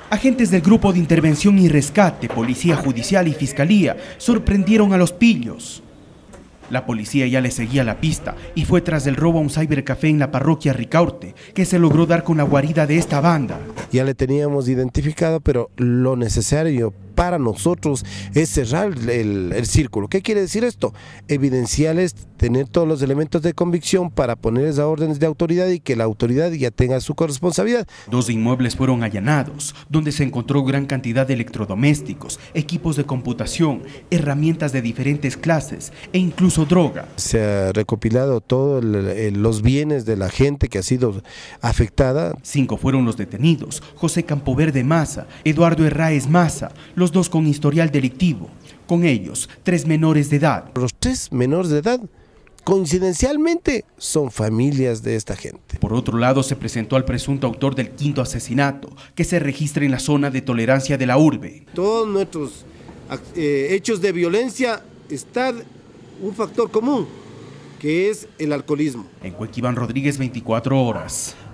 Agentes del Grupo de Intervención y Rescate, Policía Judicial y Fiscalía sorprendieron a los pillos. La policía ya le seguía la pista y fue tras el robo a un cybercafé en la parroquia Ricaurte, que se logró dar con la guarida de esta banda. Ya le teníamos identificado, pero lo necesario para nosotros es cerrar el círculo. ¿Qué quiere decir esto? Evidenciarles, tener todos los elementos de convicción para ponerles a órdenes de autoridad y que la autoridad ya tenga su corresponsabilidad. 2 inmuebles fueron allanados, donde se encontró gran cantidad de electrodomésticos, equipos de computación, herramientas de diferentes clases e incluso droga. Se ha recopilado todos los bienes de la gente que ha sido afectada. 5 fueron los detenidos: José Campoverde Maza, Eduardo Herráez Maza, los 2 con historial delictivo. Con ellos, 3 menores de edad. Los 3 menores de edad, coincidencialmente, son familias de esta gente. Por otro lado, se presentó al presunto autor del 5º asesinato, que se registra en la zona de tolerancia de la urbe. Todos nuestros hechos de violencia están un factor común, que es el alcoholismo. En Cuequiván Rodríguez, 24 horas.